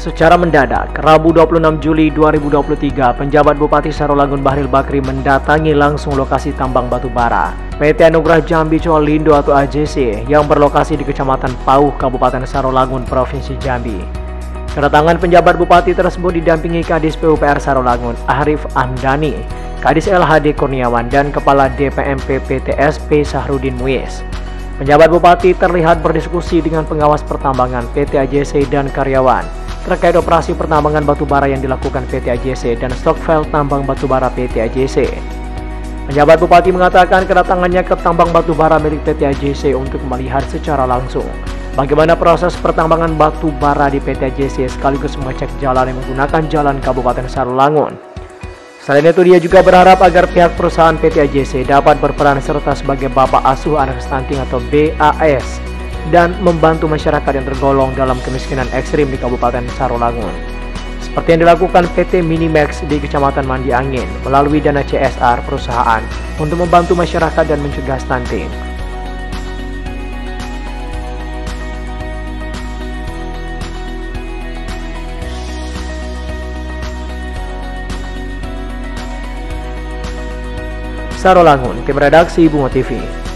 Secara mendadak, Rabu 26 Juli 2023, penjabat Bupati Sarolangun Bahril Bakri mendatangi langsung lokasi tambang batu bara PT Anugerah Jambi Cowalindo atau AJC yang berlokasi di Kecamatan Pauh, Kabupaten Sarolangun, Provinsi Jambi. Kedatangan penjabat Bupati tersebut didampingi Kadis PUPR Sarolangun, Arif Amdani, Kadis LHD Kurniawan, dan Kepala DPMP PTSP Sahrudin Muiz. Penjabat Bupati terlihat berdiskusi dengan pengawas pertambangan PT AJC dan karyawan terkait operasi pertambangan batubara yang dilakukan PT AJC dan stockpile tambang batubara PT AJC. Penjabat Bupati mengatakan kedatangannya ke tambang batubara milik PT AJC untuk melihat secara langsung bagaimana proses pertambangan batubara di PT AJC sekaligus mengecek jalan yang menggunakan jalan Kabupaten Sarolangun. Selain itu, dia juga berharap agar pihak perusahaan PT AJC dapat berperan serta sebagai bapak asuh anak stunting atau BAS dan membantu masyarakat yang tergolong dalam kemiskinan ekstrim di Kabupaten Sarolangun. Seperti yang dilakukan PT Minimax di Kecamatan Mandi Angin melalui dana CSR perusahaan untuk membantu masyarakat dan mencegah stunting. Sarolangun, tim redaksi Bungo TV.